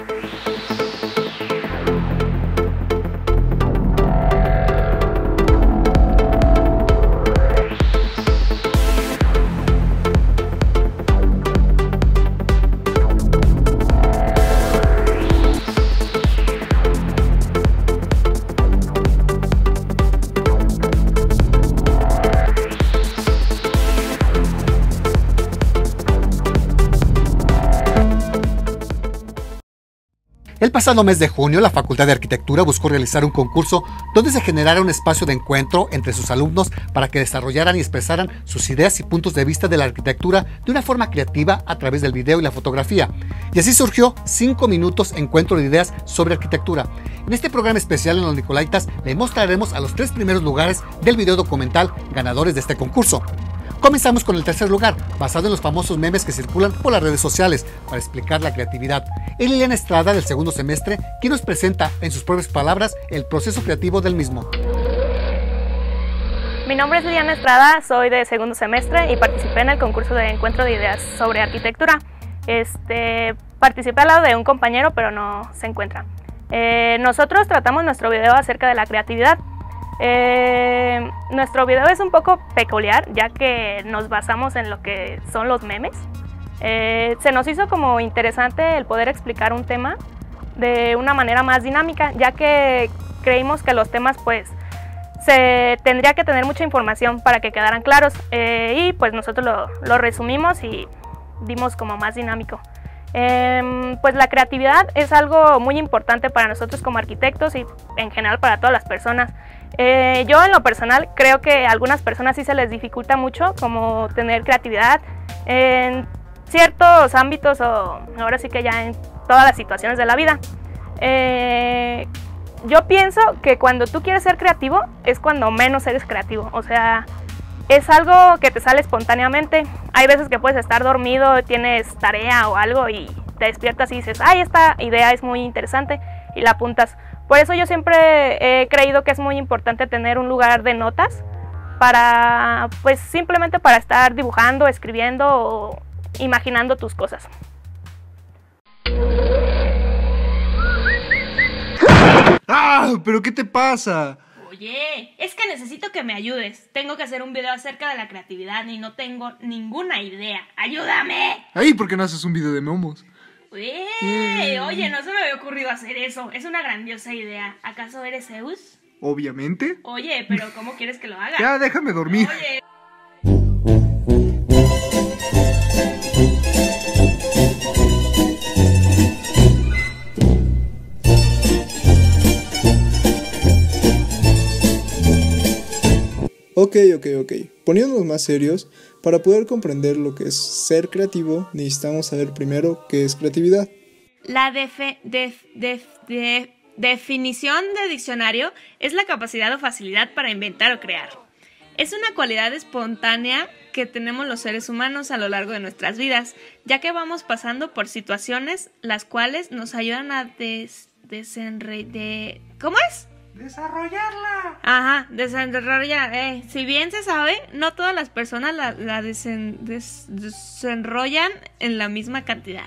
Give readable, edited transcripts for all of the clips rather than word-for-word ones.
El pasado mes de junio, la Facultad de Arquitectura buscó realizar un concurso donde se generara un espacio de encuentro entre sus alumnos para que desarrollaran y expresaran sus ideas y puntos de vista de la arquitectura de una forma creativa a través del video y la fotografía. Y así surgió 5 minutos encuentro de ideas sobre arquitectura. En este programa especial en Los Nicolaitas le mostraremos a los 3 primeros lugares del video documental ganadores de este concurso. Comenzamos con el tercer lugar, basado en los famosos memes que circulan por las redes sociales para explicar la creatividad. Es Liliana Estrada, del segundo semestre, quien nos presenta en sus propias palabras el proceso creativo del mismo. Mi nombre es Liliana Estrada, soy de segundo semestre y participé en el concurso de encuentro de ideas sobre arquitectura. Participé al lado de un compañero, pero no se encuentra. Nosotros tratamos nuestro video acerca de la creatividad. Nuestro video es un poco peculiar, ya que nos basamos en lo que son los memes. Se nos hizo como interesante el poder explicar un tema de una manera más dinámica, ya que creímos que los temas pues se tendría que tener mucha información para que quedaran claros, y pues nosotros lo resumimos y dimos como más dinámico. Pues la creatividad es algo muy importante para nosotros como arquitectos y en general para todas las personas. Yo en lo personal creo que a algunas personas sí se les dificulta mucho como tener creatividad en ciertos ámbitos o ahora sí que ya en todas las situaciones de la vida. Yo pienso que cuando tú quieres ser creativo es cuando menos eres creativo, o sea, es algo que te sale espontáneamente. Hay veces que puedes estar dormido, tienes tarea o algo y te despiertas y dices, ay, esta idea es muy interesante y la apuntas. Por eso yo siempre he creído que es muy importante tener un lugar de notas para, pues simplemente para estar dibujando, escribiendo o imaginando tus cosas. ¡Ah! ¿Pero qué te pasa? Oye, es que necesito que me ayudes. Tengo que hacer un video acerca de la creatividad y no tengo ninguna idea. ¡Ayúdame! Ay, ¿por qué no haces un video de momos? Oye, no se me había ocurrido hacer eso. Es una grandiosa idea. ¿Acaso eres Zeus? Obviamente. Oye, pero ¿cómo quieres que lo haga? Ya, déjame dormir. Oye. Ok. Poniéndonos más serios, para poder comprender lo que es ser creativo, necesitamos saber primero qué es creatividad. La definición de diccionario es la capacidad o facilidad para inventar o crear. Es una cualidad espontánea que tenemos los seres humanos a lo largo de nuestras vidas, ya que vamos pasando por situaciones las cuales nos ayudan a ¿cómo es? ¡Desarrollarla! Ajá, desarrollar. Si bien se sabe, no todas las personas la desenrollan en la misma cantidad.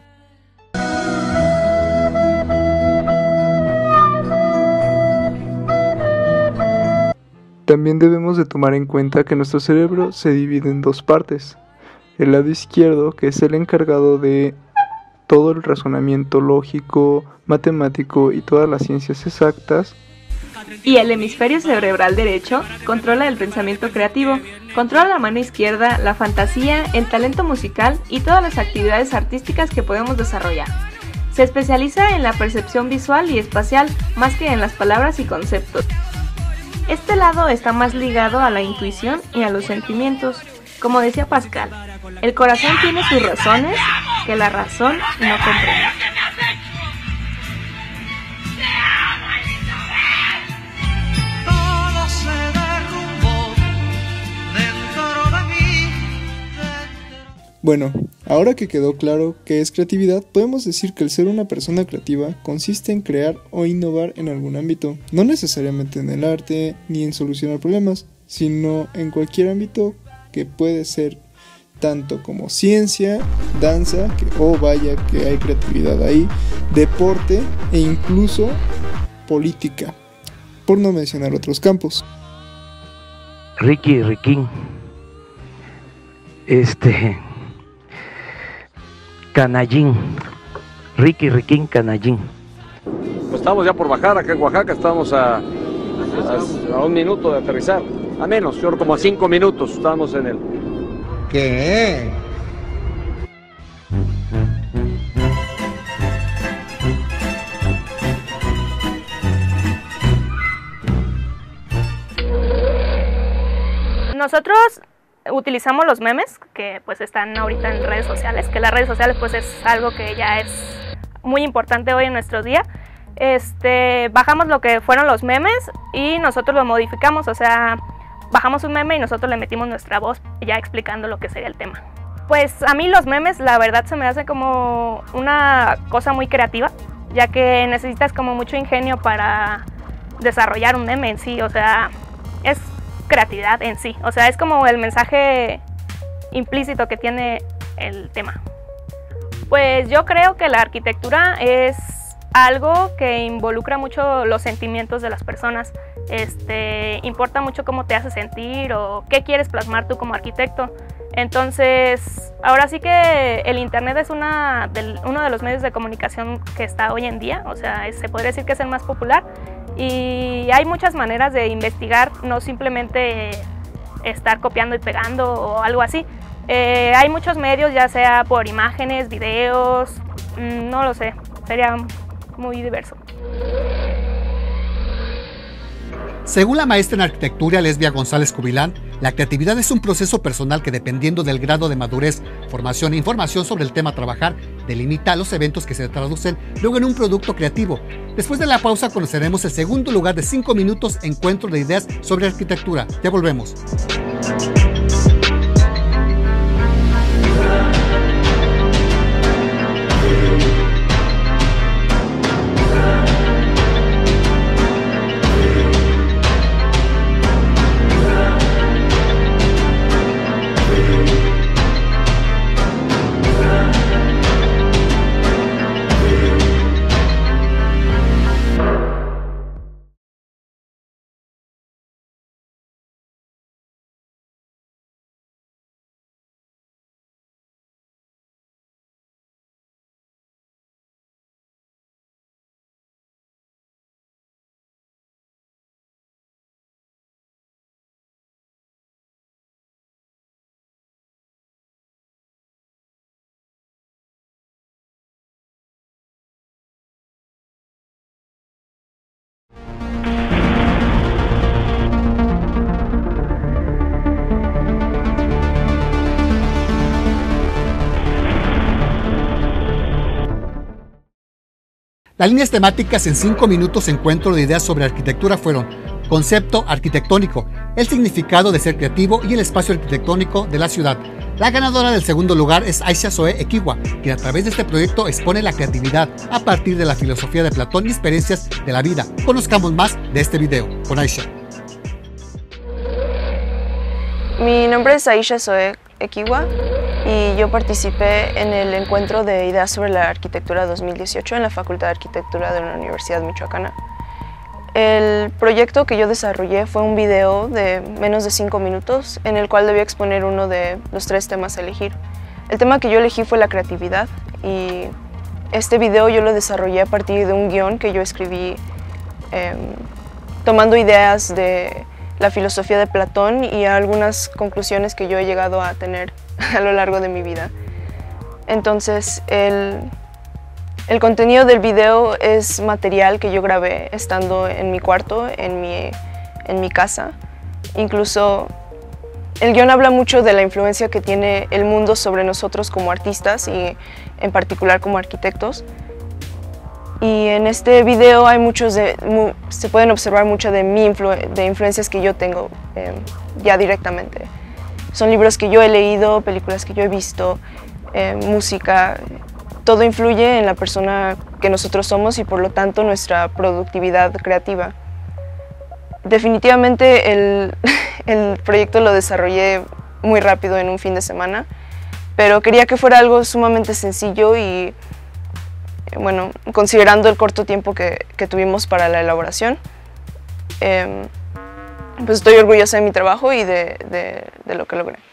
También debemos de tomar en cuenta que nuestro cerebro se divide en 2 partes. El lado izquierdo, que es el encargado de todo el razonamiento lógico, matemático y todas las ciencias exactas. Y el hemisferio cerebral derecho controla el pensamiento creativo, controla la mano izquierda, la fantasía, el talento musical y todas las actividades artísticas que podemos desarrollar. Se especializa en la percepción visual y espacial más que en las palabras y conceptos. Este lado está más ligado a la intuición y a los sentimientos. Como decía Pascal, el corazón tiene sus razones que la razón no comprende. Bueno, ahora que quedó claro qué es creatividad, podemos decir que el ser una persona creativa consiste en crear o innovar en algún ámbito, no necesariamente en el arte ni en solucionar problemas, sino en cualquier ámbito que puede ser tanto como ciencia, danza, que oh vaya que hay creatividad ahí, deporte e incluso política, por no mencionar otros campos. Riquín, Canallín, Riquín, Canallín. Pues estamos ya por bajar acá en Oaxaca, estamos a 1 minuto de aterrizar, a menos, yo creo como a 5 minutos estamos en el... ¿Qué? Nosotros utilizamos los memes que pues están ahorita en redes sociales, que las redes sociales pues es algo que ya es muy importante hoy en nuestro día. Bajamos lo que fueron los memes y nosotros lo modificamos, o sea, bajamos un meme y nosotros le metimos nuestra voz ya explicando lo que sería el tema. Pues a mí los memes la verdad se me hace como una cosa muy creativa, ya que necesitas como mucho ingenio para desarrollar un meme en sí, o sea, es creatividad en sí, o sea, es como el mensaje implícito que tiene el tema. Pues yo creo que la arquitectura es algo que involucra mucho los sentimientos de las personas, importa mucho cómo te hace sentir o qué quieres plasmar tú como arquitecto. Entonces, ahora sí que el internet es uno de los medios de comunicación que está hoy en día, o sea, se podría decir que es el más popular y hay muchas maneras de investigar, no simplemente estar copiando y pegando o algo así. Hay muchos medios, ya sea por imágenes, videos, no lo sé, sería muy diverso. Según la maestra en arquitectura Lesbia González Cubilán, la creatividad es un proceso personal que, dependiendo del grado de madurez, formación e información sobre el tema a trabajar, delimita los eventos que se traducen luego en un producto creativo. Después de la pausa conoceremos el segundo lugar de 5 minutos Encuentro de Ideas sobre Arquitectura. Ya volvemos. Las líneas temáticas en 5 minutos Encuentro de Ideas sobre Arquitectura fueron: concepto arquitectónico, el significado de ser creativo y el espacio arquitectónico de la ciudad. La ganadora del segundo lugar es Aisha Zoe Equigua, quien a través de este proyecto expone la creatividad a partir de la filosofía de Platón y experiencias de la vida. Conozcamos más de este video con Aisha. Mi nombre es Aisha Zoe Equigua y yo participé en el Encuentro de Ideas sobre la Arquitectura 2018 en la Facultad de Arquitectura de la Universidad Michoacana. El proyecto que yo desarrollé fue un video de menos de 5 minutos en el cual debía exponer uno de los 3 temas a elegir. El tema que yo elegí fue la creatividad y este video yo lo desarrollé a partir de un guión que yo escribí tomando ideas de la filosofía de Platón y algunas conclusiones que yo he llegado a tener a lo largo de mi vida. Entonces, el contenido del video es material que yo grabé estando en mi cuarto, en mi casa. Incluso el guión habla mucho de la influencia que tiene el mundo sobre nosotros como artistas y en particular como arquitectos. Y en este video hay se pueden observar muchas de influencias que yo tengo ya directamente. Son libros que yo he leído, películas que yo he visto, música. Todo influye en la persona que nosotros somos y por lo tanto nuestra productividad creativa. Definitivamente el proyecto lo desarrollé muy rápido en un fin de semana pero quería que fuera algo sumamente sencillo y, bueno, considerando el corto tiempo que tuvimos para la elaboración, pues estoy orgullosa de mi trabajo y de lo que logré.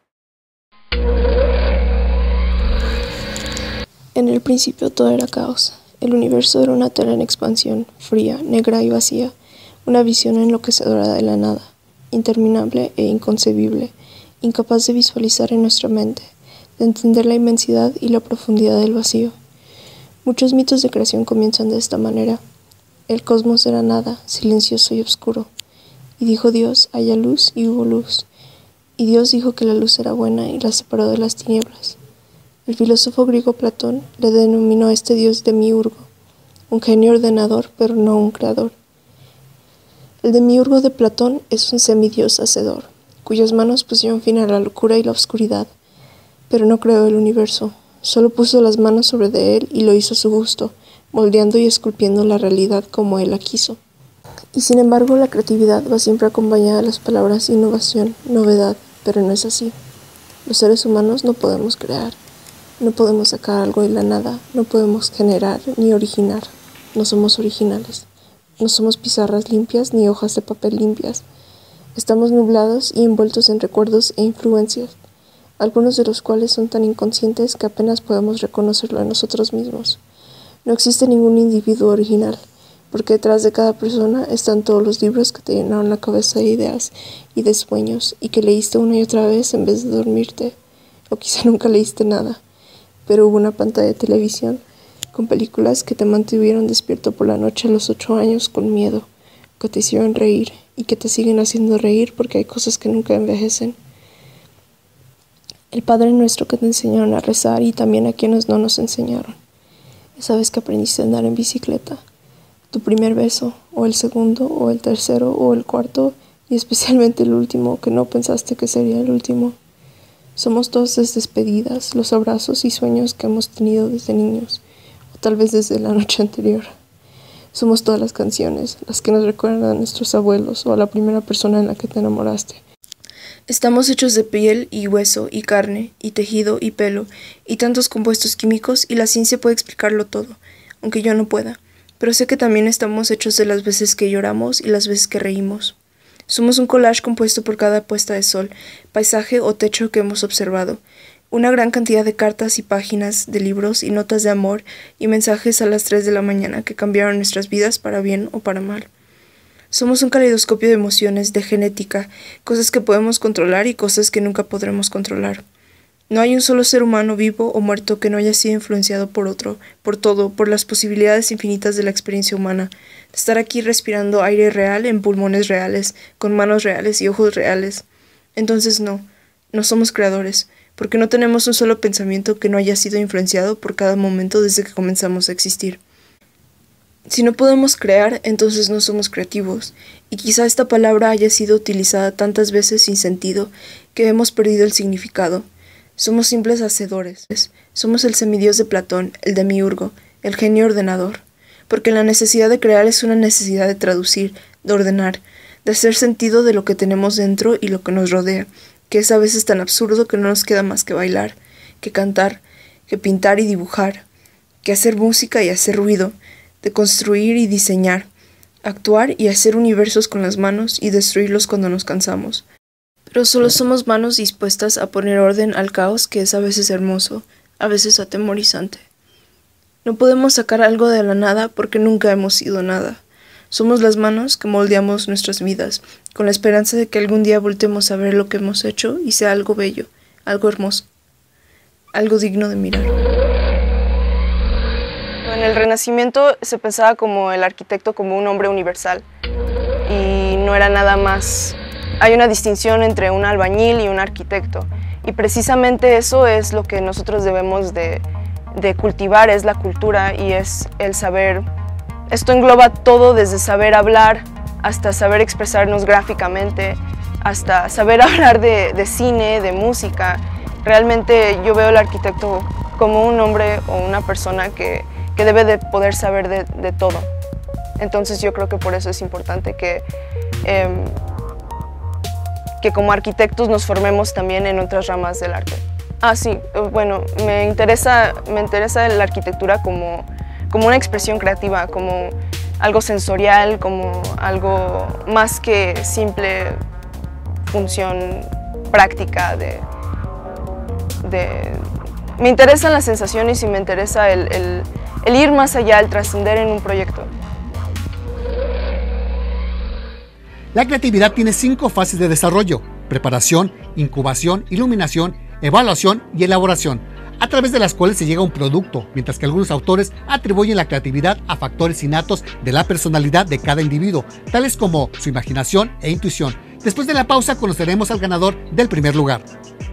En el principio todo era caos. El universo era una tela en expansión, fría, negra y vacía, una visión enloquecedora de la nada, interminable e inconcebible, incapaz de visualizar en nuestra mente, de entender la inmensidad y la profundidad del vacío. Muchos mitos de creación comienzan de esta manera. El cosmos era nada, silencioso y oscuro. Y dijo Dios, haya luz, y hubo luz. Y Dios dijo que la luz era buena y la separó de las tinieblas. El filósofo griego Platón le denominó a este dios Demiurgo, un genio ordenador, pero no un creador. El Demiurgo de Platón es un semidios hacedor, cuyas manos pusieron fin a la locura y la oscuridad, pero no creó el universo, solo puso las manos sobre de él y lo hizo a su gusto, moldeando y esculpiendo la realidad como él la quiso. Y sin embargo, la creatividad va siempre acompañada de las palabras innovación, novedad, pero no es así. Los seres humanos no podemos crear. No podemos sacar algo de la nada, no podemos generar ni originar, no somos originales, no somos pizarras limpias ni hojas de papel limpias. Estamos nublados y envueltos en recuerdos e influencias, algunos de los cuales son tan inconscientes que apenas podemos reconocerlo en nosotros mismos. No existe ningún individuo original, porque detrás de cada persona están todos los libros que te llenaron la cabeza de ideas y de sueños y que leíste una y otra vez en vez de dormirte, o quizá nunca leíste nada. Pero hubo una pantalla de televisión con películas que te mantuvieron despierto por la noche a los 8 años con miedo, que te hicieron reír y que te siguen haciendo reír porque hay cosas que nunca envejecen. El Padre Nuestro que te enseñaron a rezar y también a quienes no nos enseñaron. Esa vez que aprendiste a andar en bicicleta, tu primer beso, o el segundo, o el tercero, o el cuarto, y especialmente el último que no pensaste que sería el último. Somos todas las despedidas, los abrazos y sueños que hemos tenido desde niños, o tal vez desde la noche anterior. Somos todas las canciones, las que nos recuerdan a nuestros abuelos o a la primera persona en la que te enamoraste. Estamos hechos de piel y hueso y carne y tejido y pelo y tantos compuestos químicos y la ciencia puede explicarlo todo, aunque yo no pueda. Pero sé que también estamos hechos de las veces que lloramos y las veces que reímos. Somos un collage compuesto por cada puesta de sol, paisaje o techo que hemos observado, una gran cantidad de cartas y páginas de libros y notas de amor y mensajes a las 3 de la mañana que cambiaron nuestras vidas para bien o para mal. Somos un caleidoscopio de emociones, de genética, cosas que podemos controlar y cosas que nunca podremos controlar. No hay un solo ser humano vivo o muerto que no haya sido influenciado por otro, por todo, por las posibilidades infinitas de la experiencia humana, de estar aquí respirando aire real en pulmones reales, con manos reales y ojos reales. Entonces no somos creadores, porque no tenemos un solo pensamiento que no haya sido influenciado por cada momento desde que comenzamos a existir. Si no podemos crear, entonces no somos creativos, y quizá esta palabra haya sido utilizada tantas veces sin sentido que hemos perdido el significado. Somos simples hacedores. Somos el semidios de Platón, el Demiurgo, el genio ordenador. Porque la necesidad de crear es una necesidad de traducir, de ordenar, de hacer sentido de lo que tenemos dentro y lo que nos rodea, que es a veces tan absurdo que no nos queda más que bailar, que cantar, que pintar y dibujar, que hacer música y hacer ruido, de construir y diseñar, actuar y hacer universos con las manos y destruirlos cuando nos cansamos. Pero solo somos manos dispuestas a poner orden al caos que es a veces hermoso, a veces atemorizante. No podemos sacar algo de la nada porque nunca hemos sido nada. Somos las manos que moldeamos nuestras vidas, con la esperanza de que algún día voltemos a ver lo que hemos hecho y sea algo bello, algo hermoso, algo digno de mirar. En el Renacimiento se pensaba como el arquitecto como un hombre universal y no era nada más. Hay una distinción entre un albañil y un arquitecto y precisamente eso es lo que nosotros debemos de cultivar, es la cultura y es el saber. Esto engloba todo desde saber hablar hasta saber expresarnos gráficamente, hasta saber hablar de cine, de música. Realmente yo veo al arquitecto como un hombre o una persona que debe de poder saber de todo. Entonces yo creo que por eso es importante que como arquitectos nos formemos también en otras ramas del arte. Sí, bueno, me interesa la arquitectura como una expresión creativa, como algo sensorial, como algo más que simple función práctica me interesan las sensaciones y me interesa el ir más allá, el trascender en un proyecto. La creatividad tiene 5 fases de desarrollo: preparación, incubación, iluminación, evaluación y elaboración, a través de las cuales se llega a un producto, mientras que algunos autores atribuyen la creatividad a factores innatos de la personalidad de cada individuo, tales como su imaginación e intuición. Después de la pausa conoceremos al ganador del primer lugar.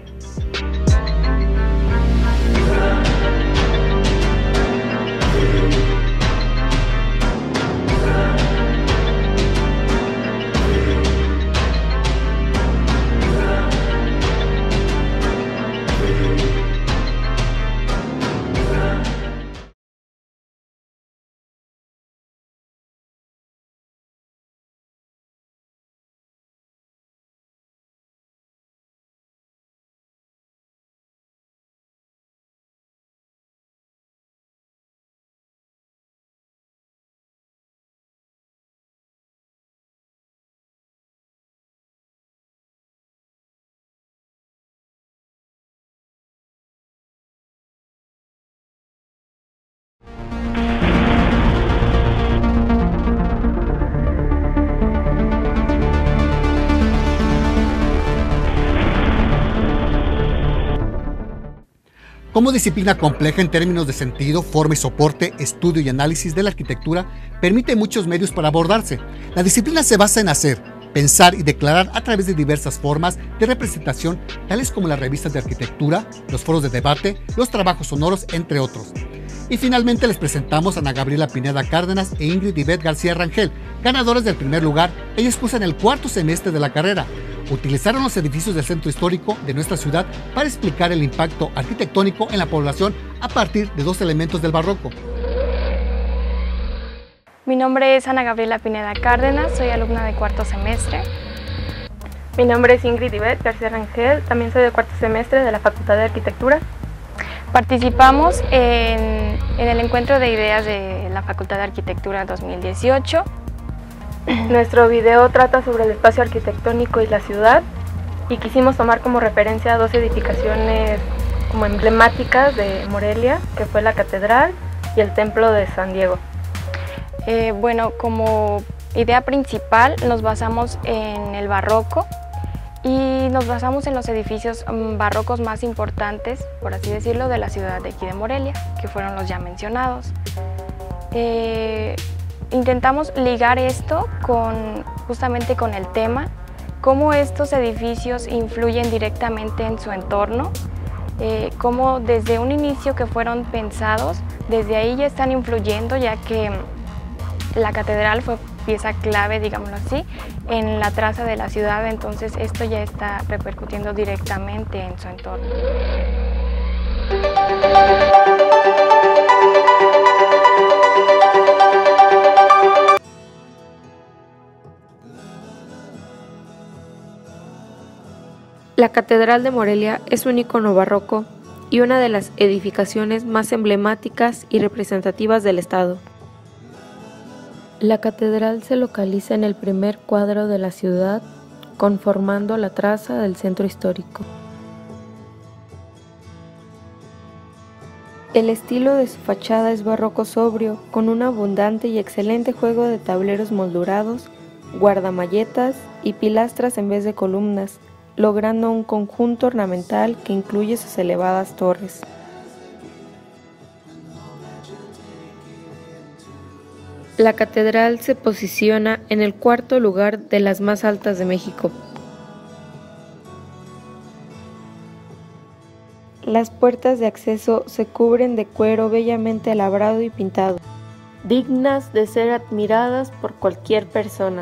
Como disciplina compleja en términos de sentido, forma y soporte, estudio y análisis de la arquitectura, permite muchos medios para abordarse. La disciplina se basa en hacer, pensar y declarar a través de diversas formas de representación, tales como las revistas de arquitectura, los foros de debate, los trabajos sonoros, entre otros. Y finalmente les presentamos a Ana Gabriela Pineda Cárdenas e Ingrid Ivette García Rangel, ganadores del primer lugar. Ellas cursan el 4º semestre de la carrera. Utilizaron los edificios del centro histórico de nuestra ciudad para explicar el impacto arquitectónico en la población a partir de 2 elementos del barroco. Mi nombre es Ana Gabriela Pineda Cárdenas, soy alumna de 4º semestre. Mi nombre es Ingrid Ivette García Rangel, también soy de 4º semestre de la Facultad de Arquitectura. Participamos en el encuentro de ideas de la Facultad de Arquitectura 2018. Nuestro video trata sobre el espacio arquitectónico y la ciudad, y quisimos tomar como referencia 2 edificaciones como emblemáticas de Morelia, que fue la Catedral y el Templo de San Diego. Bueno, como idea principal nos basamos en el barroco y nos basamos en los edificios barrocos más importantes, por así decirlo, de la ciudad de aquí de Morelia, que fueron los ya mencionados. Intentamos ligar esto justamente con el tema, cómo estos edificios influyen directamente en su entorno, cómo desde un inicio que fueron pensados, desde ahí ya están influyendo, ya que la catedral fue pieza clave, digámoslo así, en la traza de la ciudad, entonces esto ya está repercutiendo directamente en su entorno. La Catedral de Morelia es un icono barroco y una de las edificaciones más emblemáticas y representativas del estado. La catedral se localiza en el primer cuadro de la ciudad, conformando la traza del centro histórico. El estilo de su fachada es barroco sobrio, con un abundante y excelente juego de tableros moldurados, guardamalletas y pilastras en vez de columnas, logrando un conjunto ornamental que incluye sus elevadas torres. La catedral se posiciona en el 4º lugar de las más altas de México. Las puertas de acceso se cubren de cuero bellamente labrado y pintado, dignas de ser admiradas por cualquier persona.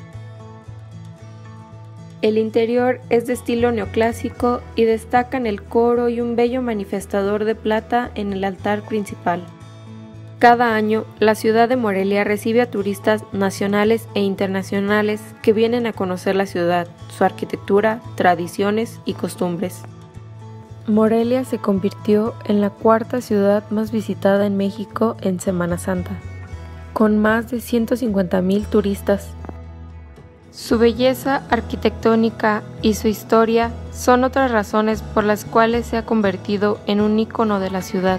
El interior es de estilo neoclásico y destacan el coro y un bello manifestador de plata en el altar principal. Cada año, la ciudad de Morelia recibe a turistas nacionales e internacionales que vienen a conocer la ciudad, su arquitectura, tradiciones y costumbres. Morelia se convirtió en la cuarta ciudad más visitada en México en Semana Santa, con más de 150,000 turistas. Su belleza arquitectónica y su historia son otras razones por las cuales se ha convertido en un ícono de la ciudad.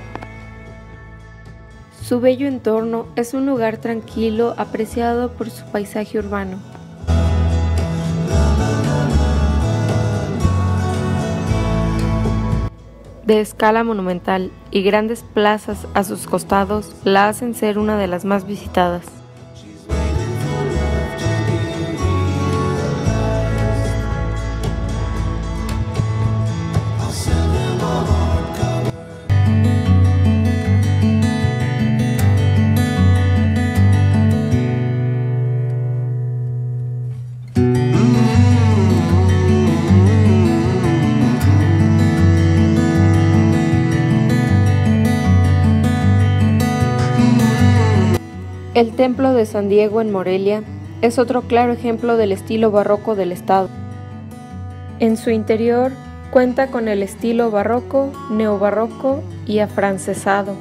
Su bello entorno es un lugar tranquilo apreciado por su paisaje urbano. De escala monumental y grandes plazas a sus costados la hacen ser una de las más visitadas. El Templo de San Diego en Morelia es otro claro ejemplo del estilo barroco del estado. En su interior cuenta con el estilo barroco, neobarroco y afrancesado.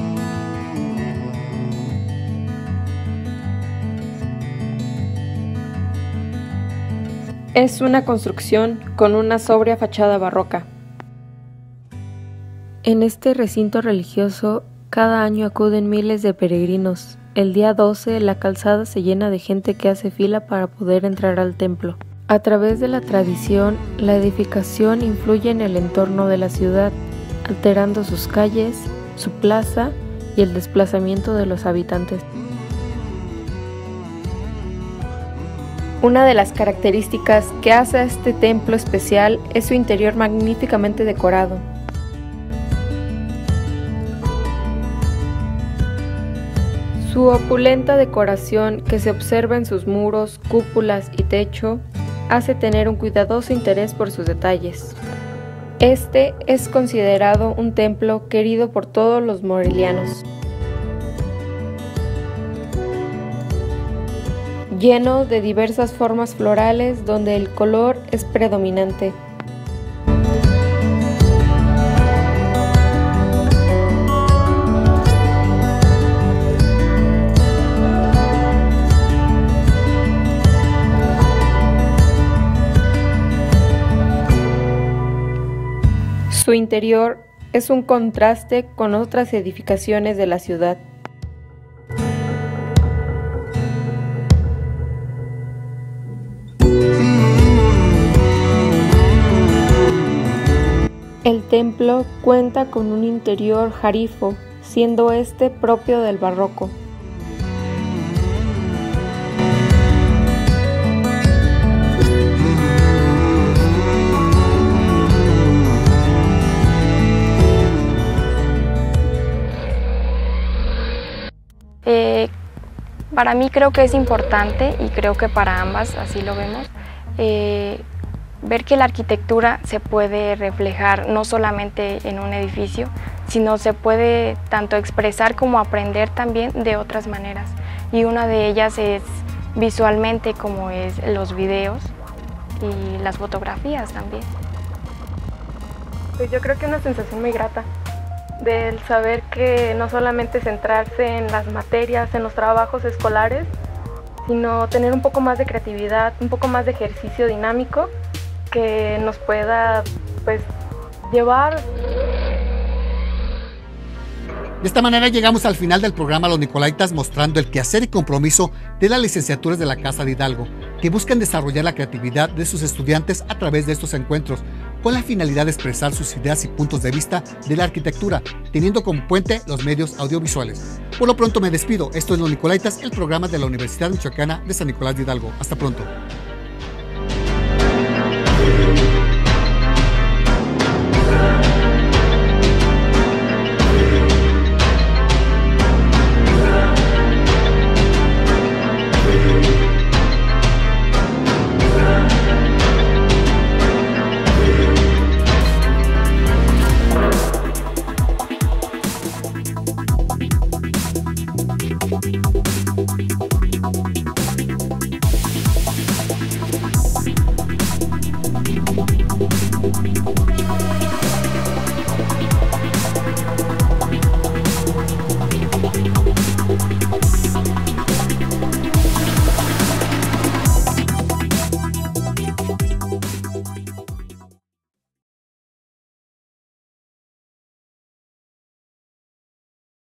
Es una construcción con una sobria fachada barroca. En este recinto religioso cada año acuden miles de peregrinos. El día 12 la calzada se llena de gente que hace fila para poder entrar al templo. A través de la tradición, la edificación influye en el entorno de la ciudad, alterando sus calles, su plaza y el desplazamiento de los habitantes. Una de las características que hace a este templo especial es su interior magníficamente decorado. Su opulenta decoración, que se observa en sus muros, cúpulas y techo, hace tener un cuidadoso interés por sus detalles. Este es considerado un templo querido por todos los morelianos. Lleno de diversas formas florales donde el color es predominante. Su interior es un contraste con otras edificaciones de la ciudad. El templo cuenta con un interior jarifo, siendo este propio del barroco. Para mí creo que es importante, y creo que para ambas así lo vemos, ver que la arquitectura se puede reflejar no solamente en un edificio, sino se puede tanto expresar como aprender también de otras maneras. Y una de ellas es visualmente, como es los videos y las fotografías también. Pues yo creo que una sensación muy grata del saber que no solamente centrarse en las materias, en los trabajos escolares, sino tener un poco más de creatividad, un poco más de ejercicio dinámico que nos pueda, pues, llevar. De esta manera llegamos al final del programa Los Nicolaitas, mostrando el quehacer y compromiso de las licenciaturas de la Casa de Hidalgo, que buscan desarrollar la creatividad de sus estudiantes a través de estos encuentros, con la finalidad de expresar sus ideas y puntos de vista de la arquitectura, teniendo como puente los medios audiovisuales. Por lo pronto me despido. Esto es Los Nicolaitas, el programa de la Universidad Michoacana de San Nicolás de Hidalgo. Hasta pronto.